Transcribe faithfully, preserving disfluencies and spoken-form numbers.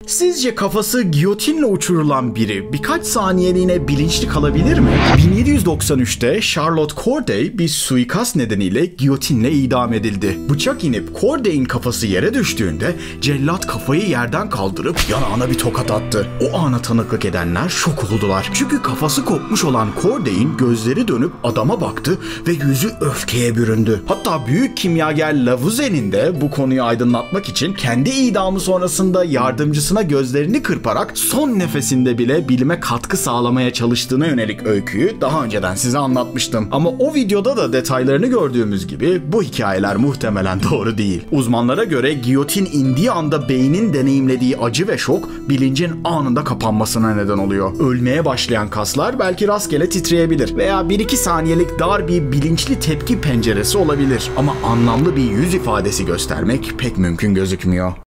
Sizce kafası giyotinle uçurulan biri birkaç saniyeliğine bilinçli kalabilir mi? bin yedi yüz doksan üçte Charlotte Corday bir suikast nedeniyle giyotinle idam edildi. Bıçak inip Corday'in kafası yere düştüğünde cellat kafayı yerden kaldırıp yanağına bir tokat attı. O ana tanıklık edenler şok oldular. Çünkü kafası kopmuş olan Corday'in gözleri dönüp adama baktı ve yüzü öfkeye büründü. Hatta büyük kimyager Lavuzzien'in de bu konuyu aydınlatmak için kendi idamı sonrasında yardımcısına gözlerini kırparak son nefesinde bile bilime katkı sağlamaya çalıştığına yönelik öyküyü daha önceden size anlatmıştım. Ama o videoda da detaylarını gördüğümüz gibi bu hikayeler muhtemelen doğru değil. Uzmanlara göre giyotin indiği anda beynin deneyimlediği acı ve şok bilincin anında kapanmasına neden oluyor. Ölmeye başlayan kaslar belki rastgele titreyebilir veya bir iki saniyelik dar bir bilinçli tepki penceresi olabilir. Ama anlamlı bir yüz ifadesi göstermek pek mümkün gözükmüyor.